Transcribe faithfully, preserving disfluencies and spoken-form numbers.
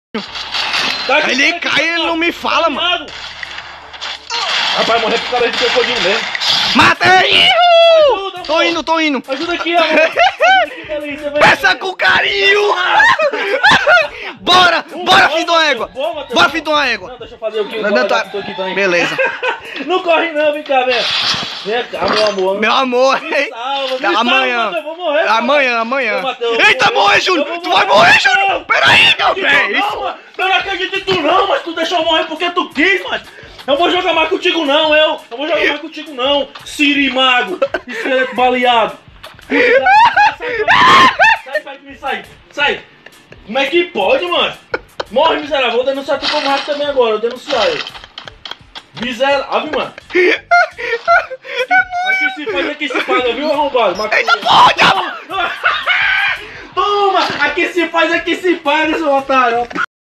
Tá Aí ele cai e ele não me fala, mano. Rapaz, morrer por causa de crocodilo mesmo. Matei! Ajuda, Tô indo, tô indo. Ajuda aqui, amor. Ajuda aqui, Delícia. Vem. Peça com carinho! Bora! Bora, filho de uma égua! Bora, filho de uma égua! Não, deixa eu fazer o que eu Não, não, tá- tô aqui também. Beleza. Não corre não, vem cá, vem. Vem cá, meu amor. Meu amor, Me salva, me amanhã. salva, eu vou morrer. Amanhã, amanhã. Ô, Matheus, eu Eita, vou- morre, eu Júnior! vou Tu vai morrer. morrer, Júnior! Peraí, meu bem! Não, mano. Eu não acredito em tu não, mas tu deixou eu morrer porque tu quis, mas eu vou jogar mais contigo não, eu. Eu vou jogar mais contigo não, Sirimago, esqueleto baleado. Sai, sai de mim, sai, sai. Como é que pode, mano? Morre, miserável. Vou denunciar tu como rato também agora, eu denunciar ele. Miserável, mano. Aqui se faz, aqui se paga, viu, arrombado? Eita, porra! Toma! Aqui se faz, aqui se paga, seu otário.